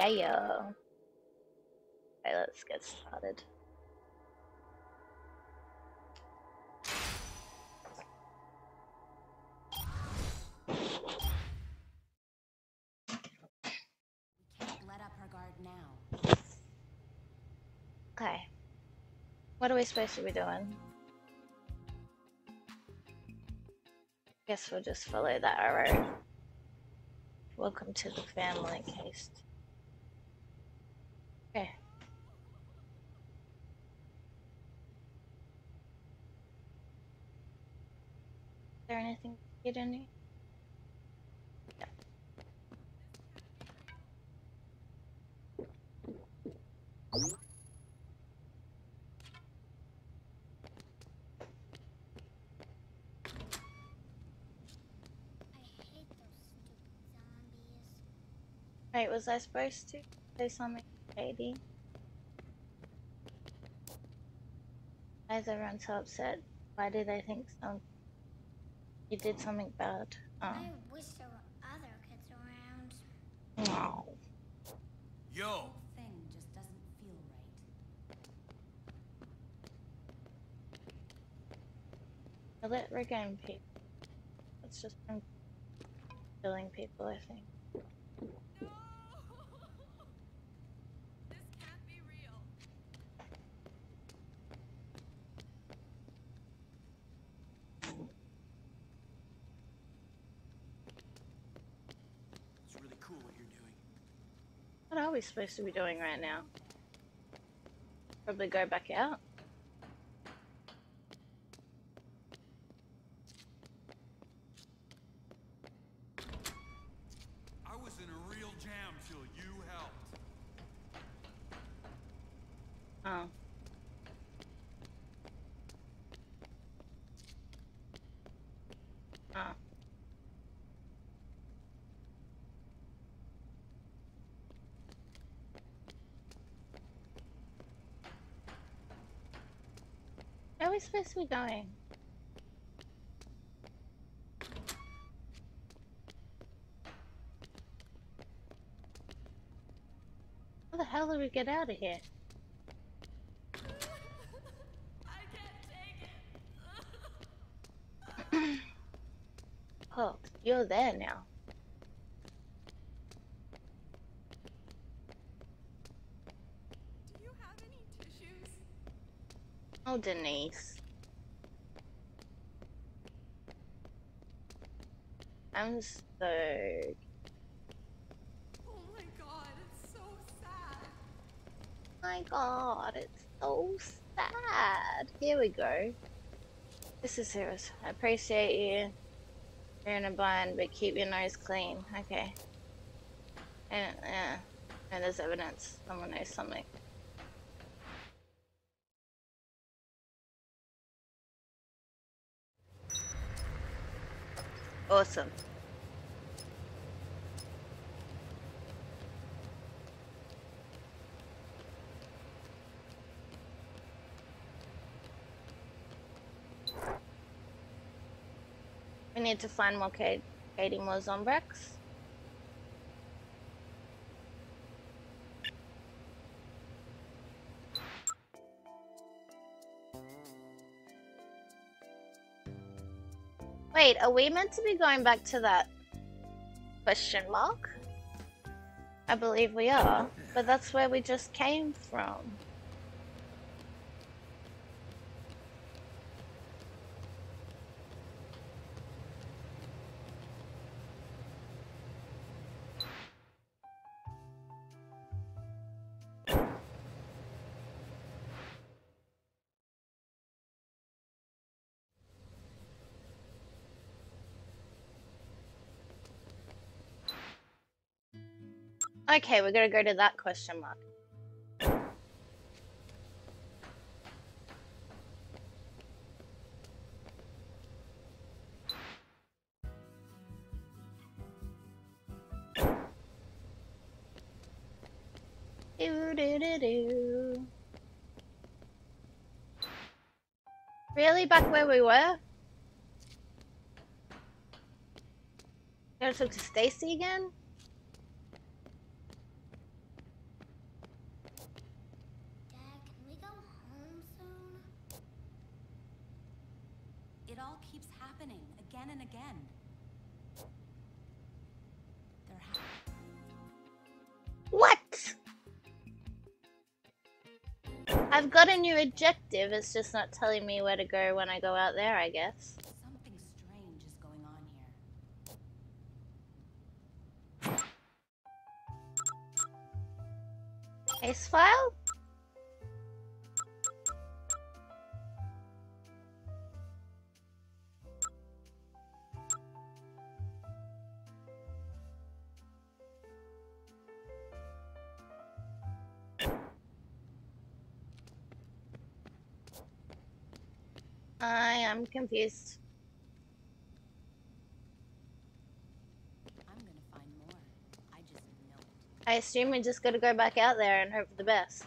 Yeah. Okay, let's get started. Let up her guard now. Okay. What are we supposed to be doing? Guess we'll just follow that arrow. Welcome to the family case. Okay. Is there anything to get in here? Yeah. Wait, was I supposed to say something shady? Why is everyone so upset? Why do they think you did something bad? Oh. I wish there were other kids around. No. Yo! Thing just doesn't feel right. I let regain people. It's just from killing people, I think. No! This can't be real. It's really cool what you're doing. What are we supposed to be doing right now? Probably go back out. I was in a real jam till you helped. Oh. Oh. Where are we supposed to be going? How the hell did we get out of here? I can't take it. Oh, you're there now. Do you have any tissues? Oh, Denise. I'm so... Oh my god, it's so sad. My god, it's so sad. Here we go. This is serious. I appreciate you. You're in a bind, but keep your nose clean. Okay. And there's evidence. Someone knows something. Awesome. We need to find more Katie more Zombrex. Wait, are we meant to be going back to that question mark? I believe we are, but that's where we just came from. Okay, we're gonna go to that question mark. Do. Really? Back where we were? Gotta talk to Stacy again? again. There What? I've got a new objective, it's just not telling me where to go when I go out there, I guess. something strange is going on here. Case file? I am confused. I'm gonna find more. I just know it. I assume we just gotta go back out there and hope for the best.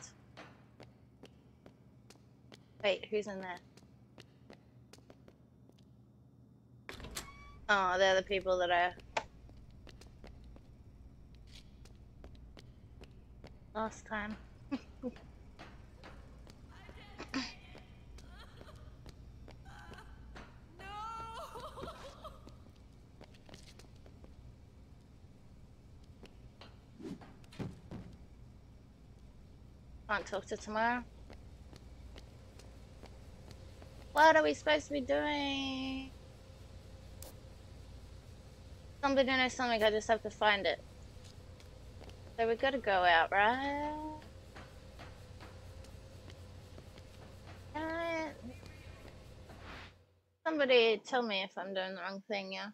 Wait, who's in there? Oh, they're the people that I... last time. Can't talk to tomorrow. What are we supposed to be doing? Somebody knows something, I just have to find it. So we gotta go out, right? Somebody tell me if I'm doing the wrong thing, yeah?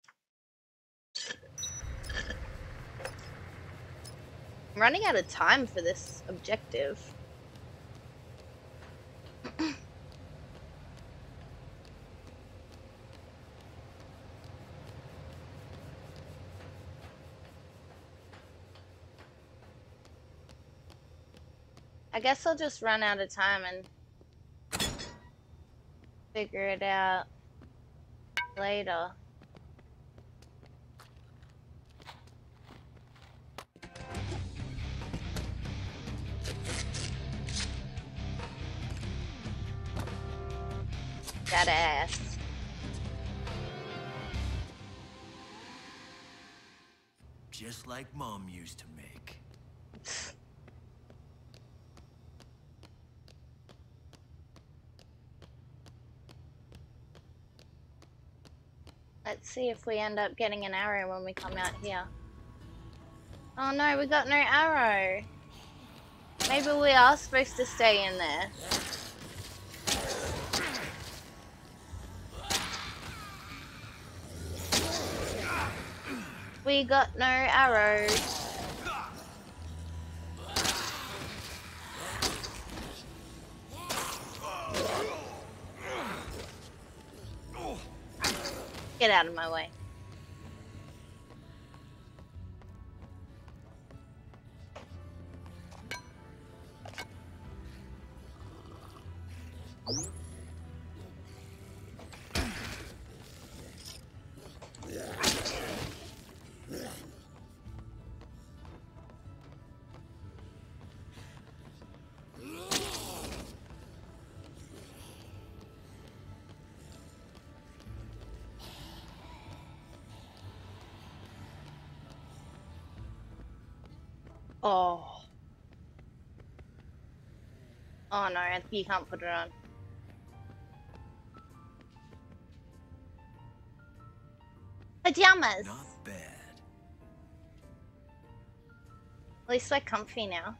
I'm running out of time for this objective. I guess I'll just run out of time and figure it out later. That ass. Just like Mom used to make. Let's see if we end up getting an arrow when we come out here. Oh no, we got no arrow. Maybe we are supposed to stay in there. We got no arrows. Get out of my way. Oh. Oh no, you can't put it on. Pajamas! Not bad. At least we're comfy now.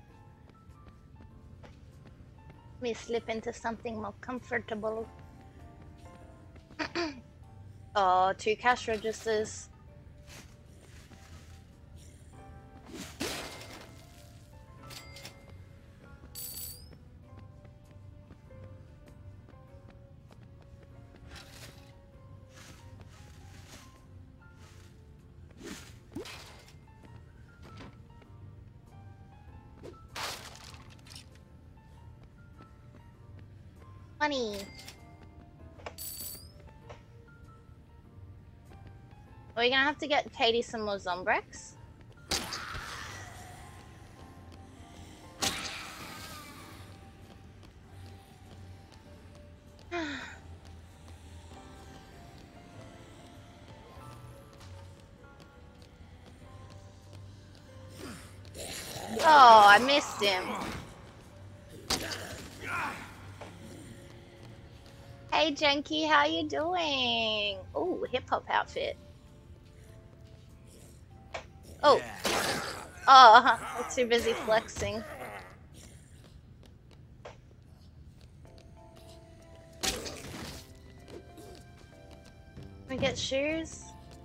Let me slip into something more comfortable. Oh, 2 cash registers. Money. Are we gonna have to get Katie some more Zombrex? Oh, I missed him. Hey, Janky, how you doing? Oh, hip hop outfit. Oh. Oh, I'm too busy flexing. Can we get shoes?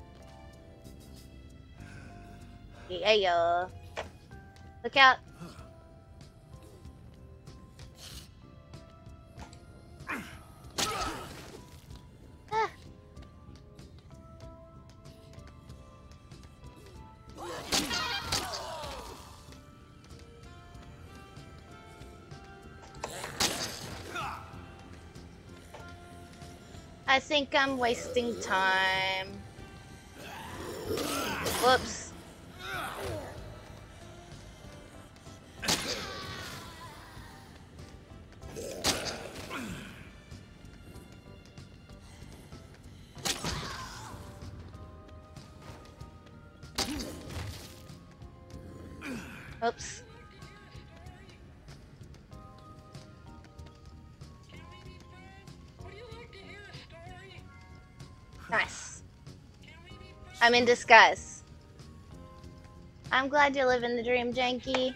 Yeah. Look out. Ah. I think I'm wasting time. Whoops. Oops. Nice. I'm in disguise. I'm glad you're living the dream, Janky.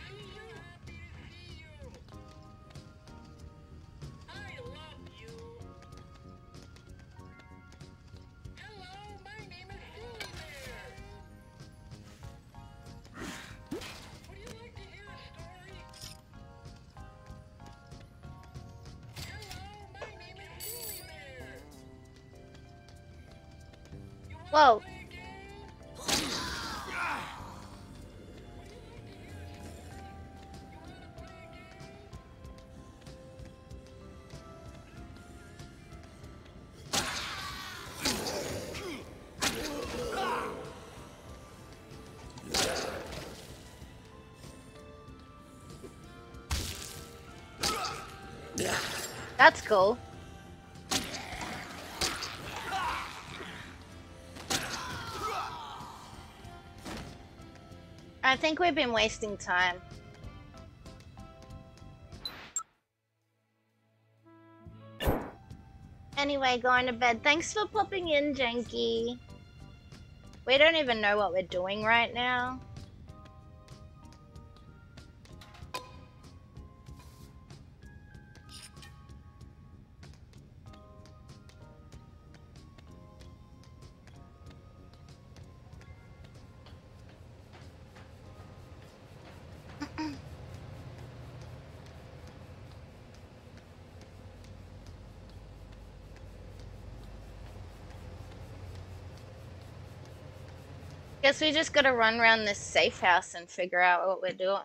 Whoa. That's cool. I think we've been wasting time. Anyway, going to bed. Thanks for popping in, Janky. We don't even know what we're doing right now. Guess we just gotta run around this safe house and figure out what we're doing.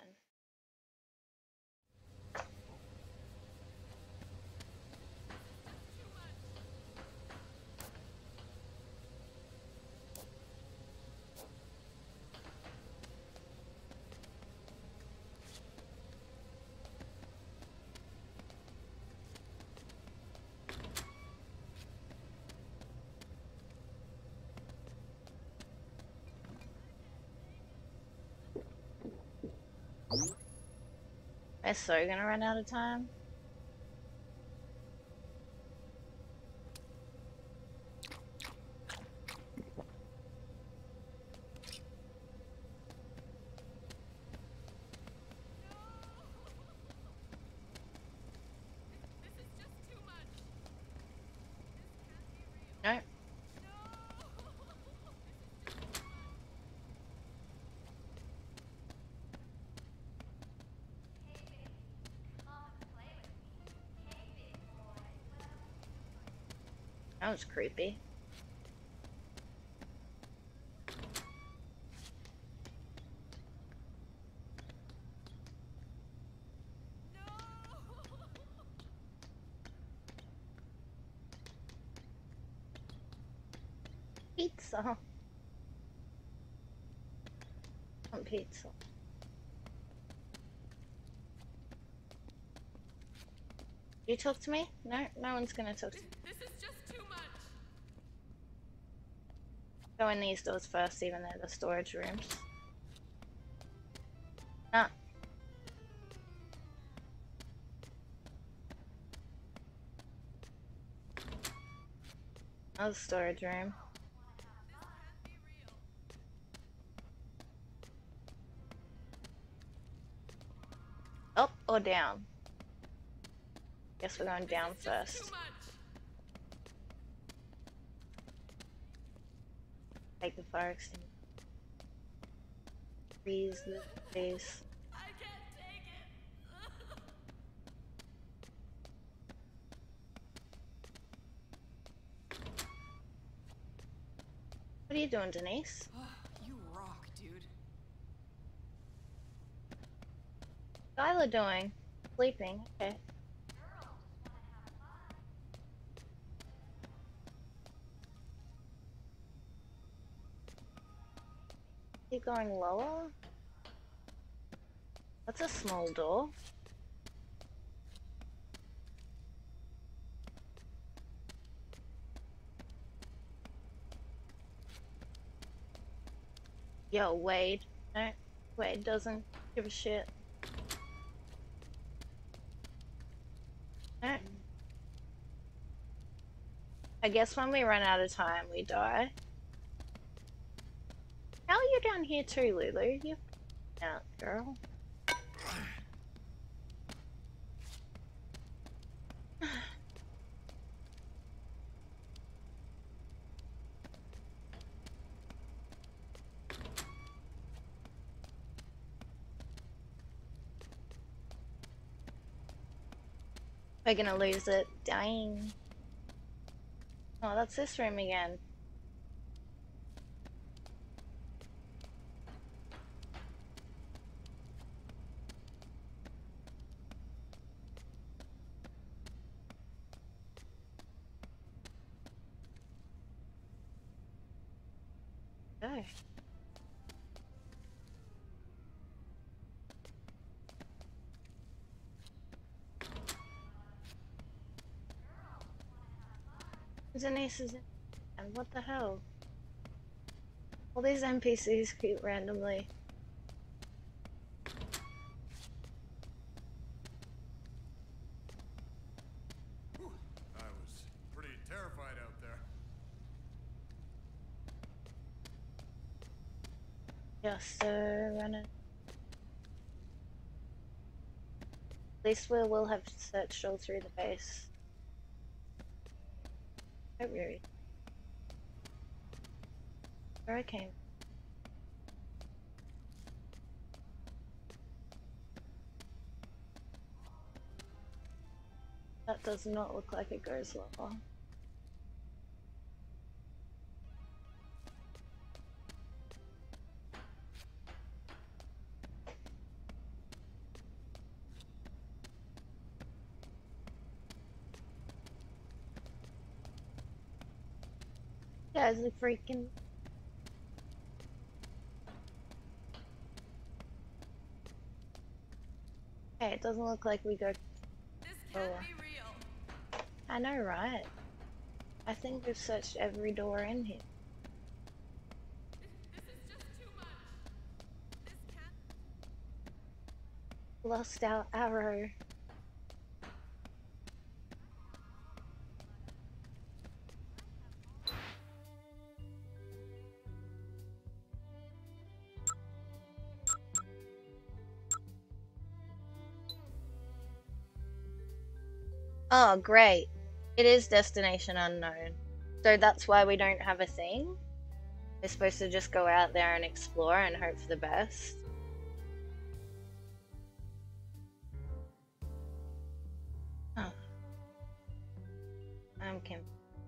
We're so gonna run out of time. No. That was creepy. Pizza. I want pizza. You talk to me? No, no one's gonna talk to me. This is just too much. Go in these doors first, even though they're storage rooms. Ah. Another storage room. Up or down? Guess we're going down first. Take the fire extinguisher. Freeze the face. I can't take it. What are you doing, Denise? You rock, dude. Skyler doing? Sleeping. Okay. Keep going lower? That's a small door. Yo, Wade. No, Wade doesn't give a shit. No. I guess when we run out of time, we die. How are you down here too, Lulu? You out, girl. We're gonna lose it. Dang. Oh, that's this room again. Oh. Denise is in. And what the hell? All these NPCs keep randomly. Whew. I was pretty terrified out there. Just running. At least we will have searched all through the base. Don't worry. Where I came. That does not look like it goes level. Guys, the freaking. Hey, it doesn't look like we go. This can't Oh. be real. I know, right? I think we've searched every door in here. This is just too much. This can't. Lost our arrow. Oh, great. It is destination unknown. So that's why we don't have a thing? We're supposed to just go out there and explore and hope for the best. Oh. I'm Kim.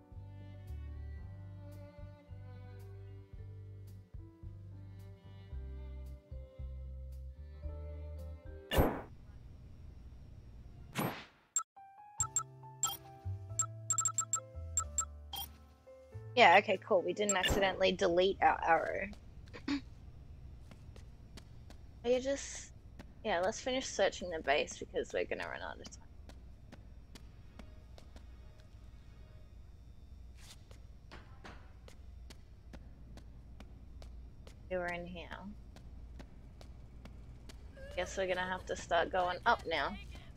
Yeah, okay, cool. We didn't accidentally delete our arrow. Are you just... Yeah, let's finish searching the base because we're gonna run out of time. We were in here. Guess we're gonna have to start going up now.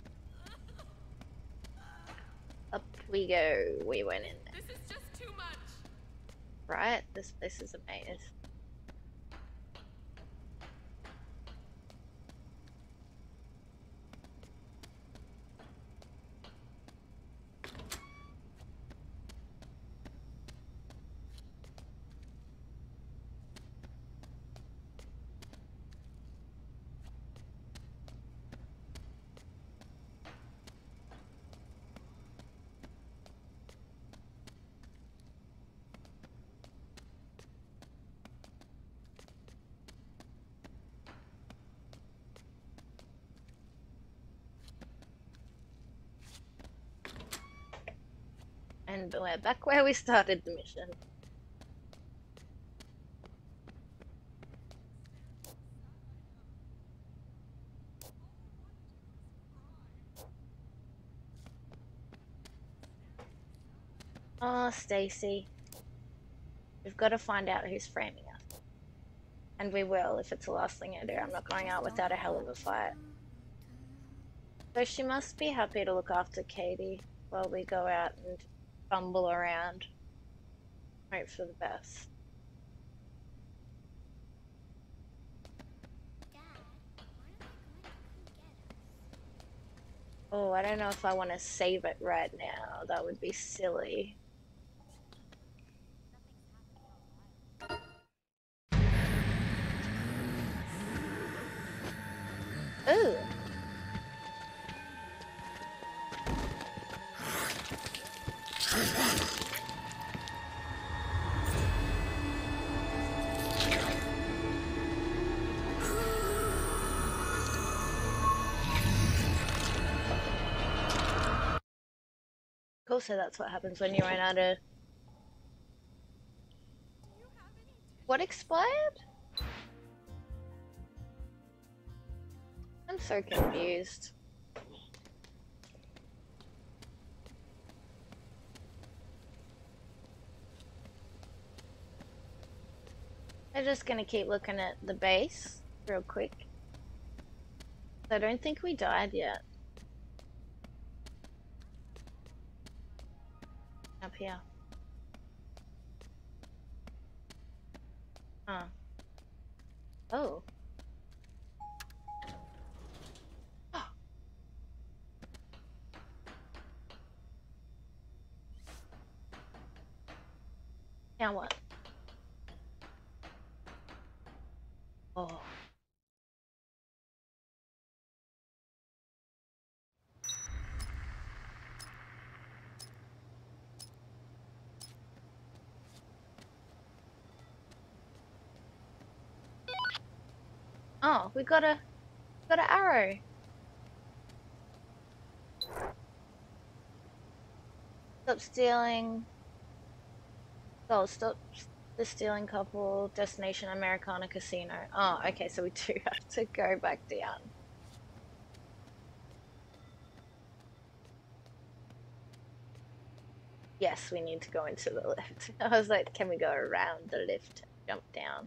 Up we go. We went in there. This is just too much. Right? This place is a maze. And we're back where we started the mission. Oh, Stacy. We've got to find out who's framing us. And we will if it's the last thing I do. I'm not going out without a hell of a fight. So she must be happy to look after Katie while we go out and fumble around. Hope for the best. Dad, when are they going to come get us? Oh, I don't know if I want to save it right now. That would be silly. Ooh. Cool, so that's what happens when you run out of... What expired? I'm so confused. I'm just gonna keep looking at the base real quick. I don't think we died yet. Up here. Huh. Oh. Now what? Oh. Oh, we got an arrow. Stop stealing. Oh, stop the stealing couple. Destination Americana Casino. Oh, okay, so we do have to go back down. Yes, we need to go into the lift. I was like, can we go around the lift and jump down?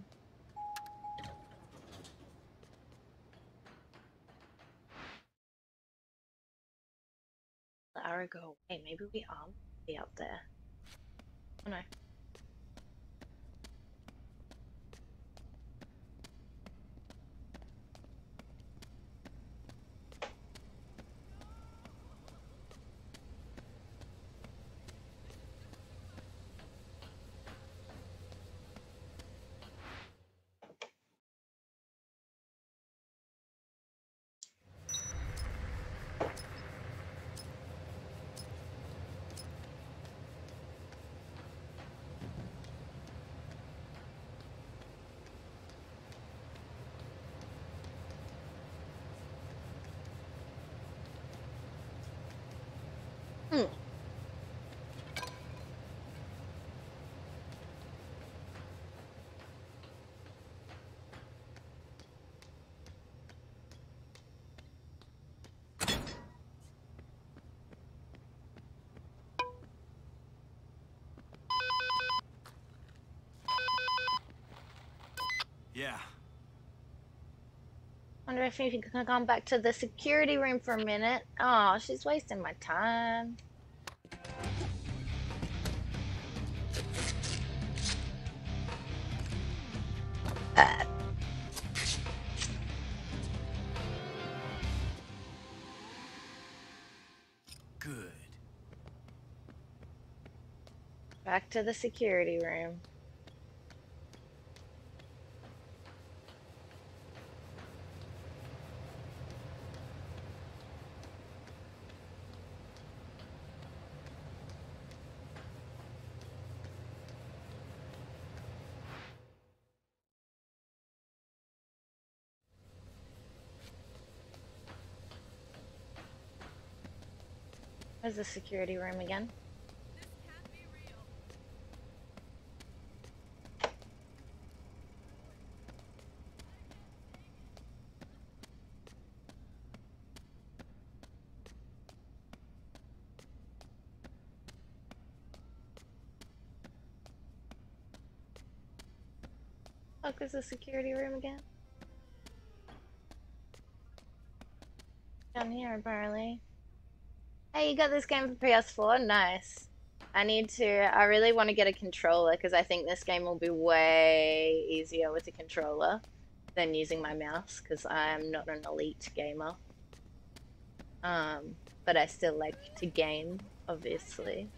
The arrow go away. Maybe we are be up there. Oh no. Hmm. Yeah. Wonder if you can come back to the security room for a minute. Oh, she's wasting my time. Good. Back to the security room. Where's the security room again? This can't be real. Fuck is the security room again? Down here, apparently. Hey, you got this game for PS4? Nice. I really want to get a controller because I think this game will be way easier with a controller than using my mouse because I'm not an elite gamer. But I still like to game, obviously.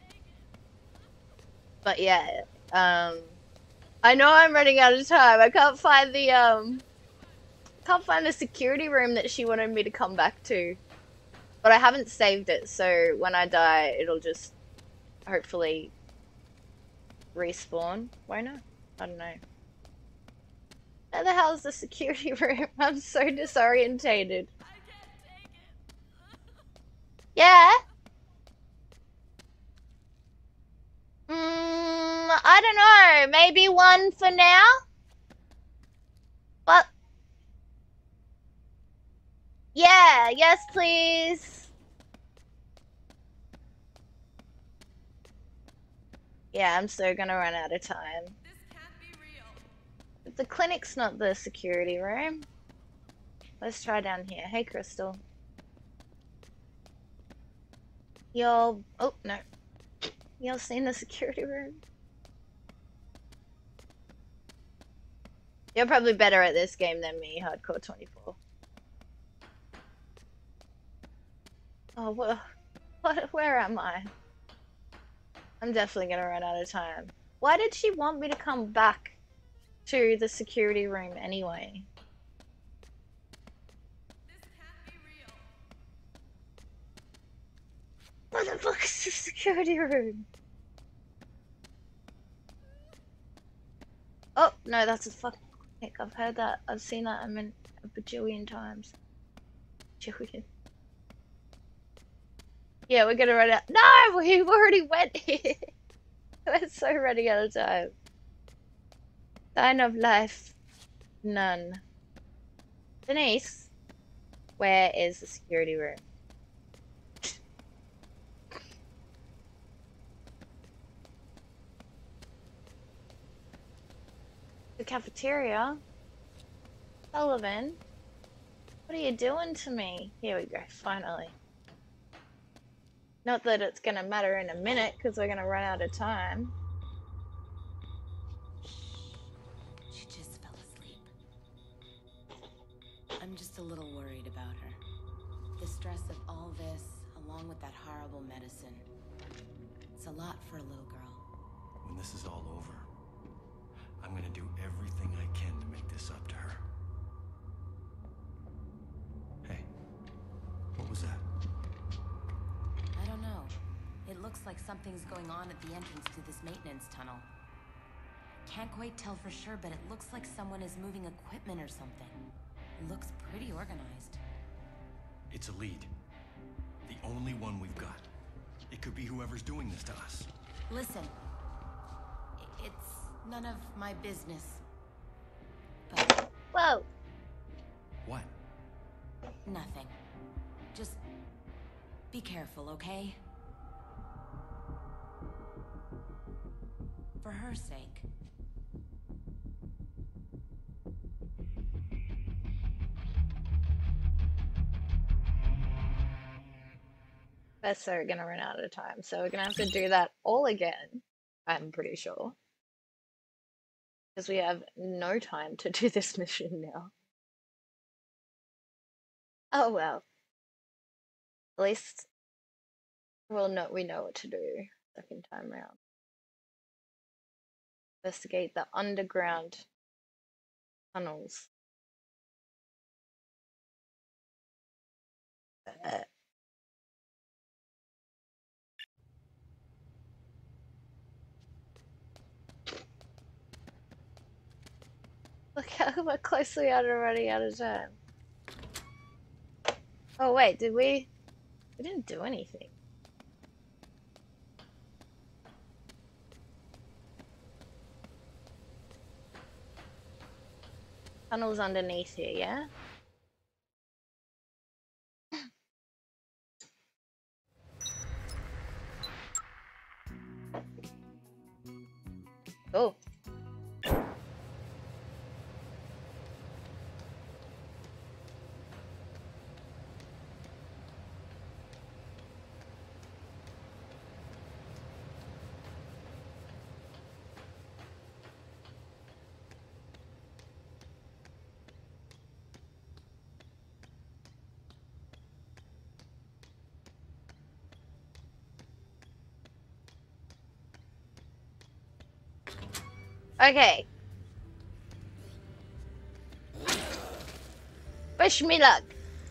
But yeah, I know I'm running out of time. I can't find the security room that she wanted me to come back to. But I haven't saved it, so when I die, it'll just hopefully respawn. Why not? I don't know. Where the hell is the security room? I'm so disorientated. I can't take it. Yeah? I don't know. Maybe one for now? But yeah, yes please. Yeah, I'm so gonna run out of time. This can't be real. The clinic's not the security room. Let's try down here. Hey, Crystal. Y'all... Oh, no. Y'all seen the security room? You're probably better at this game than me, Hardcore 24. Oh, where am I? I'm definitely gonna run out of time. Why did she want me to come back to the security room anyway? This can't be real. Where the fuck is the security room? Oh, no, that's a fucking clinic. I've heard that. I've seen that a bajillion times. Bajillion. Yeah, we're gonna run out. No, we already went here. We're so running out of time. Sign of life. None. Denise, where is the security room? The cafeteria? Sullivan? What are you doing to me? Here we go, finally. Not that it's gonna matter in a minute, because we're gonna run out of time. She just fell asleep. I'm just a little worried about her. The stress of all this, along with that horrible medicine. It's a lot for a little girl. When this is all over, I'm gonna do everything I can to make this up to her. Hey, what was that? I don't know. It looks like something's going on at the entrance to this maintenance tunnel. Can't quite tell for sure, but it looks like someone is moving equipment or something. It looks pretty organized. It's a lead. The only one we've got. It could be whoever's doing this to us. Listen. It's none of my business. But Whoa! What? nothing. Just be careful, okay? For her sake. That's so gonna run out of time, so we're gonna have to do that all again, I'm pretty sure. Because we have no time to do this mission now. Oh well. At least we know what to do second time round. Investigate the underground tunnels. Look how close we are to running out of time. Oh wait, did we? We didn't do anything. Tunnels underneath here, yeah? Oh. Okay. Wish me luck.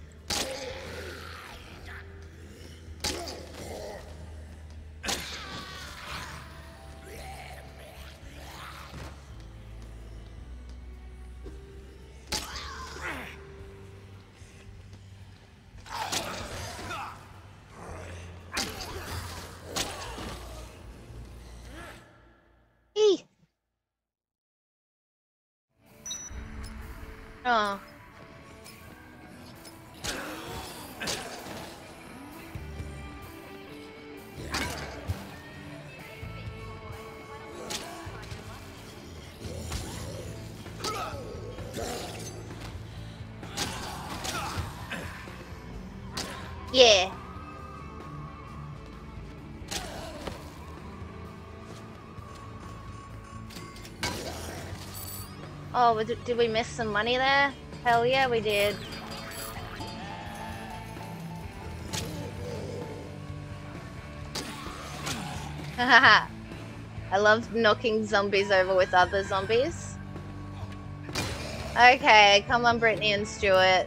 Eee. Oh. Yeah. Oh, did we miss some money there? Hell yeah, we did. Haha. I love knocking zombies over with other zombies. Okay, come on, Brittany and Stuart.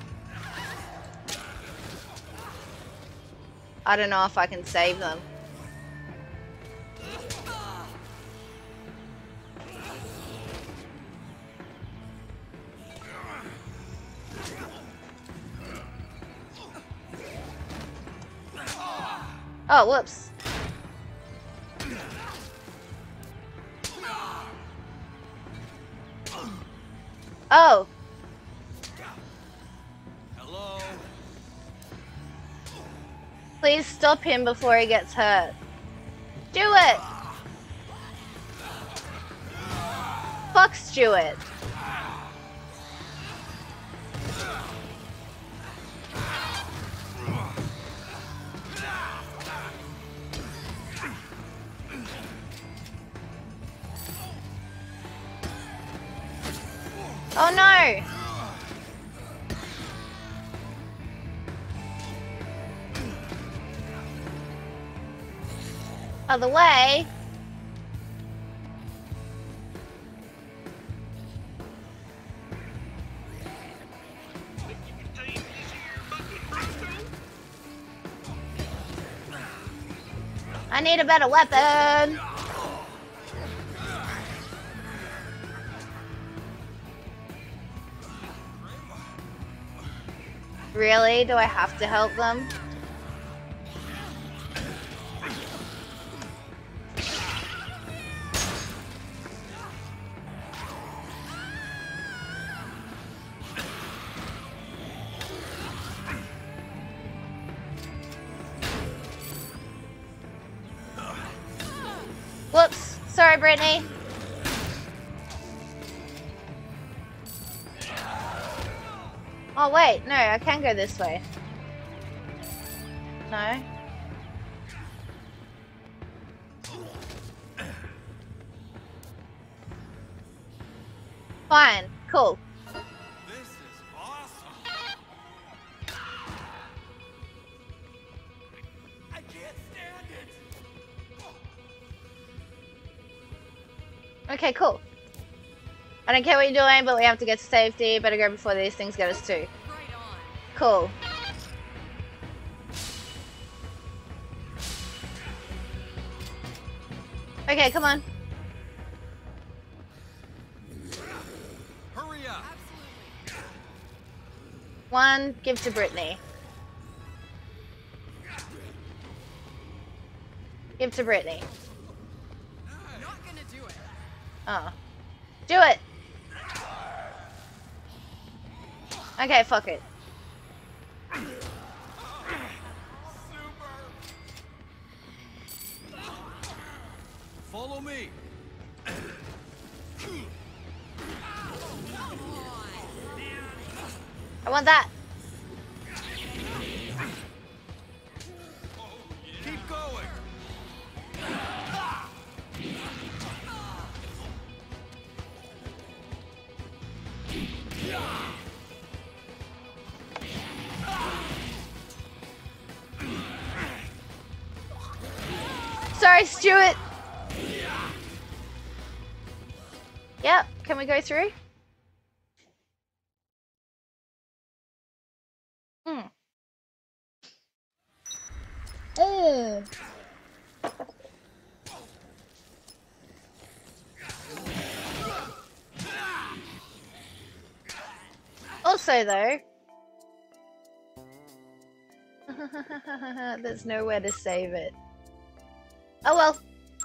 I don't know if I can save them. Oh, whoops. Oh. Hello? Please stop him before he gets hurt. Do it! Fuck Stuart. Oh no! Other way. I need a better weapon. Really? Do I have to help them? Whoops. Sorry, Brittany. Oh, wait. No, I can go this way. No? Fine. Cool. This is awesome. I can't stand it. Okay, cool. I don't care what you're doing, but we have to get to safety. Better go before these things get us too. Right on. Cool. Okay, come on. Hurry up. Absolutely. One, give to Brittany. Give to Brittany. Not gonna do it. Oh. Do it! Okay, fuck it. Follow me. I want that. Keep going. Sorry, Stuart. Yep, can we go through? Oh. Also, though, there's nowhere to save it. Oh well.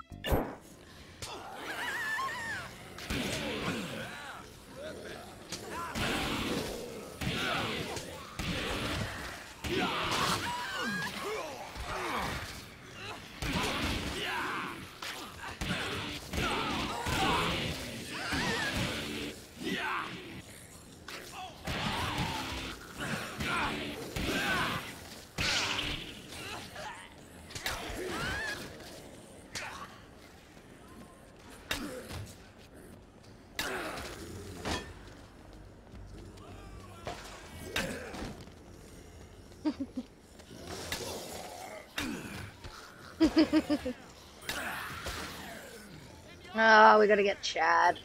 Oh, we gotta get Chad.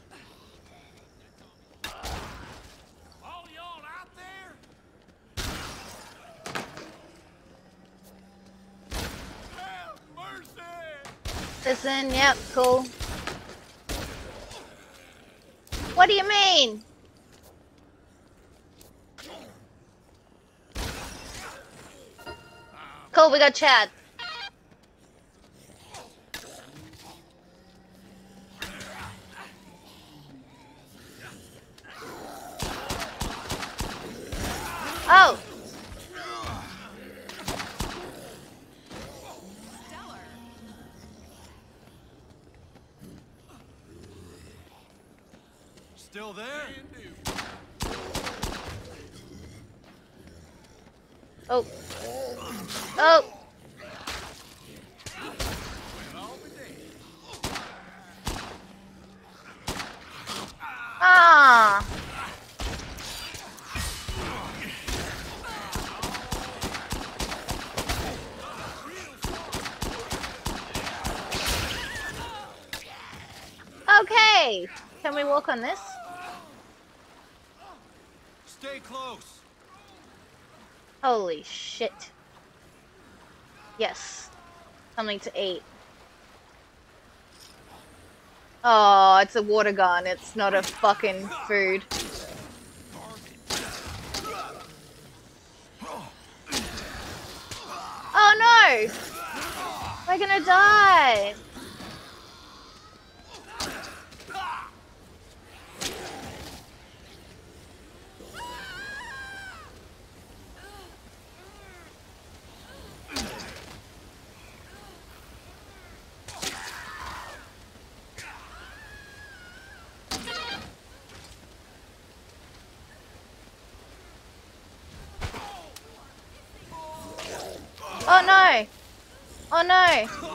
All y'all out there? Have mercy! Listen, yep, cool. What do you mean? Cool, we got Chad. Oh! Stellar. Still there? Oh. Oh! Ah! Okay! Can we walk on this? Stay close. Holy shit. Yes. Something to eat. Oh, it's a water gun. It's not a fucking food. Oh no! We're gonna die! Oh no! Oh no!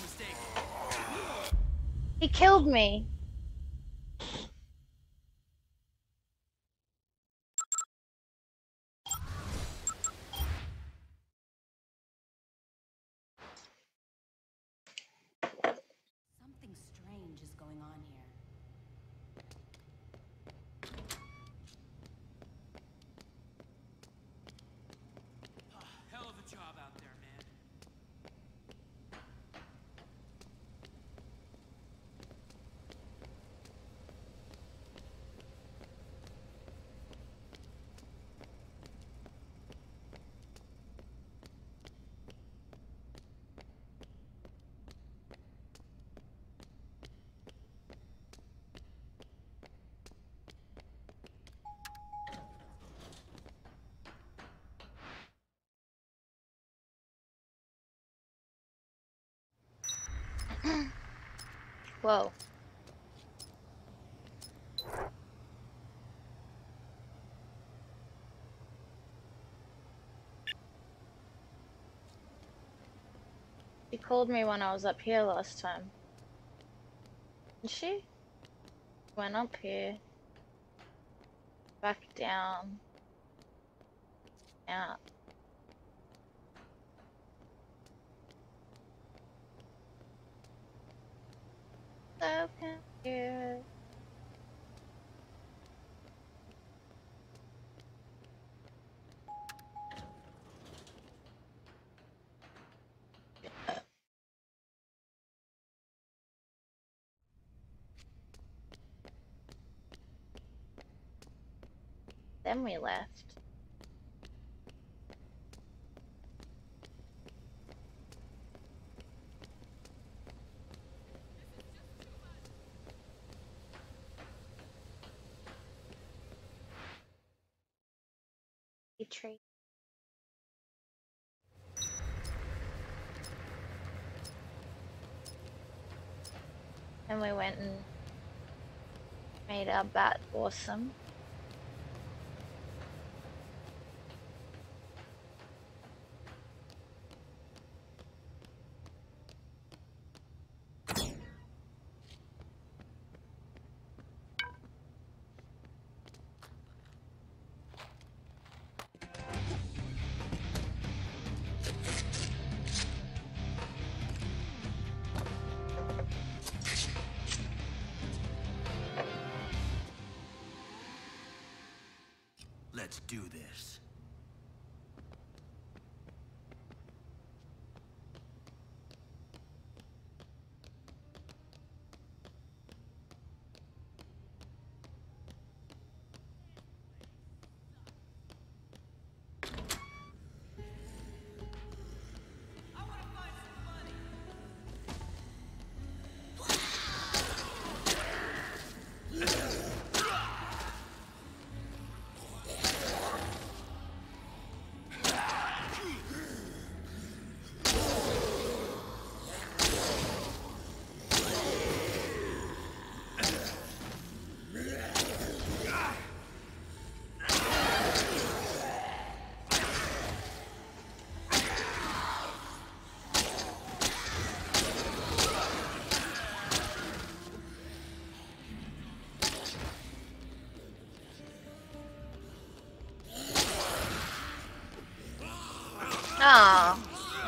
He killed me. Whoa. She called me when I was up here last time. Did she? Went up here. Back down. Out. So confused. Then we left. Tree. And we went and made our bat awesome. Let's do this. Ah.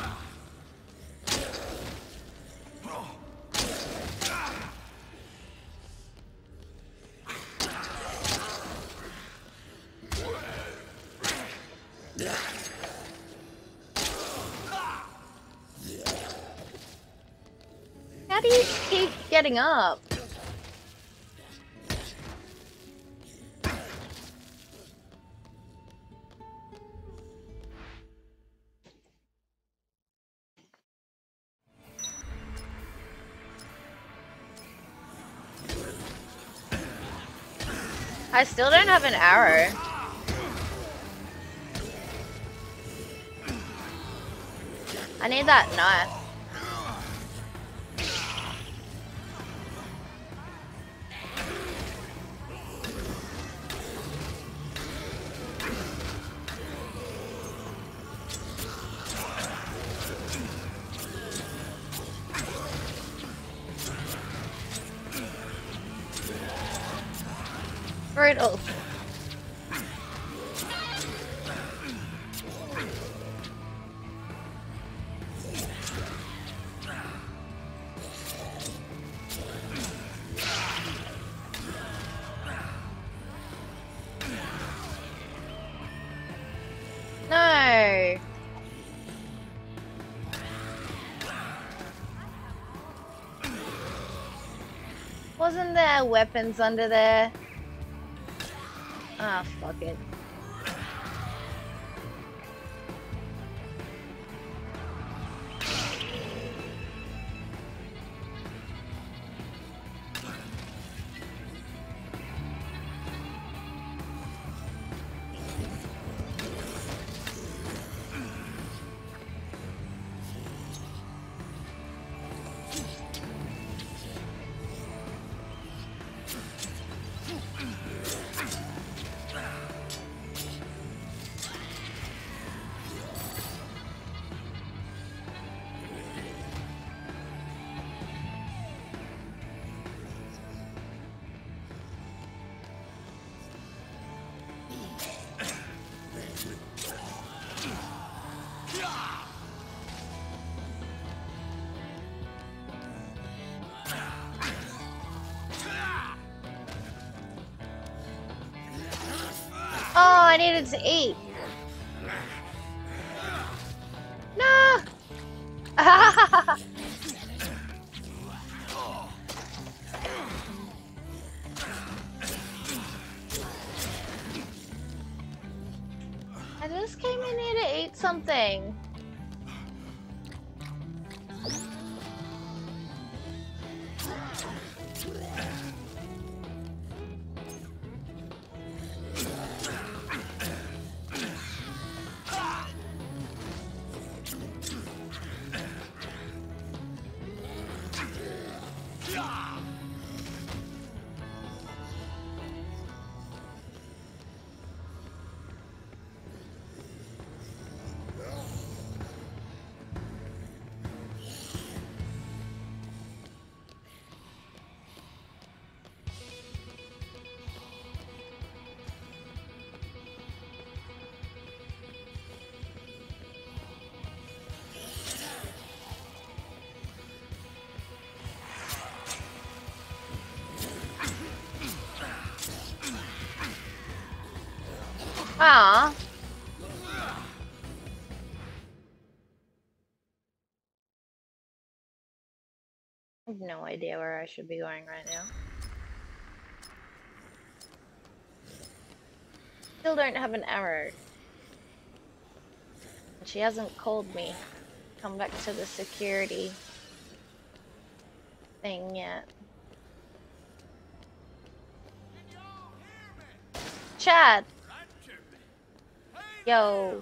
How do you keep getting up? I still don't have an arrow. I need that knife. Brutal. No. Wasn't there weapons under there? Ah, fuck it. needed to eat. No! I just came in here to eat something. Ah. I have no idea where I should be going right now. Still don't have an arrow. And she hasn't called me. Come back to the security thing yet. Chad! Yo.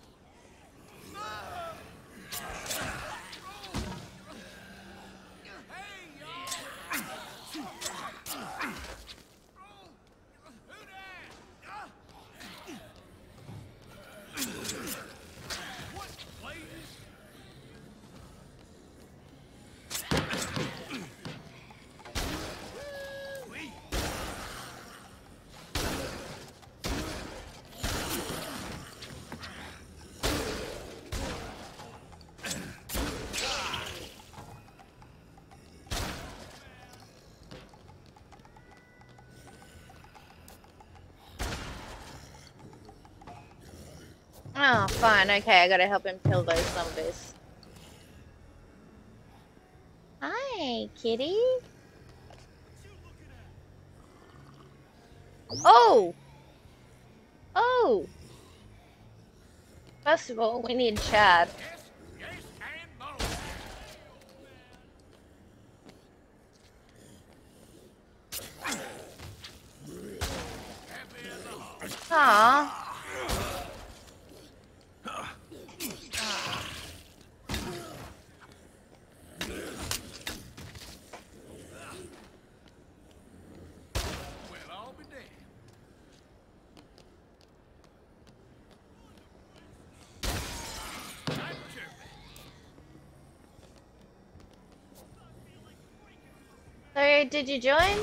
Oh, fine. Okay, I gotta help him kill those zombies. Hi, kitty. Oh! Oh! First of all, we need Chad. Aww. So, did you join?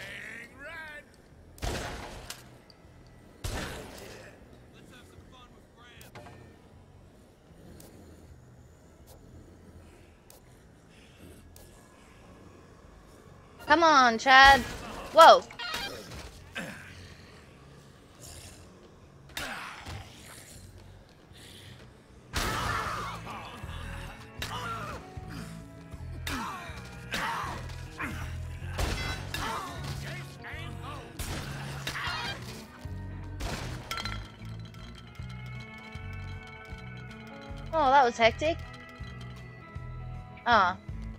Come on, Chad. Whoa. Oh, that was hectic. Ah.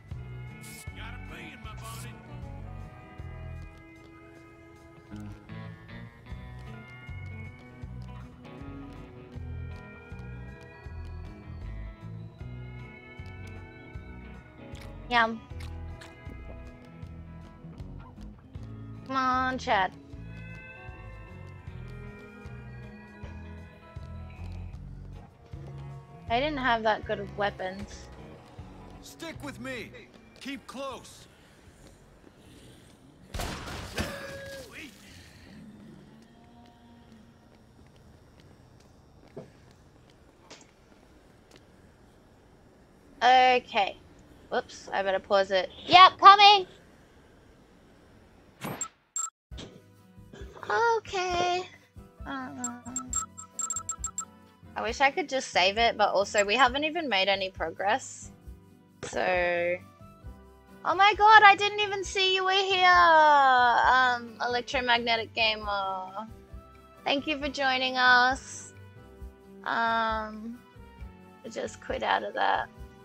Yum. Come on, Chad. I didn't have that good of weapons. Stick with me. Keep close. Okay. Whoops, I better pause it. Yep, coming! Okay. I wish I could just save it, but also we haven't even made any progress. So... Oh my god, I didn't even see you were here! Electromagnetic Gamer. Thank you for joining us. I just quit out of that.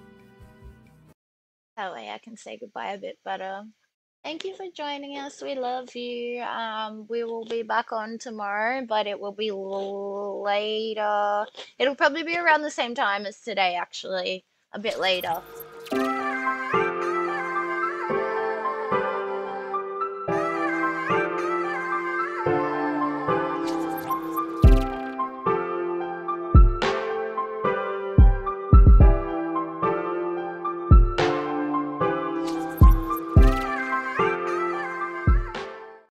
That way I can say goodbye a bit better. Thank you for joining us. We love you. We will be back on tomorrow, but it will be later. It'll probably be around the same time as today, actually. A bit later.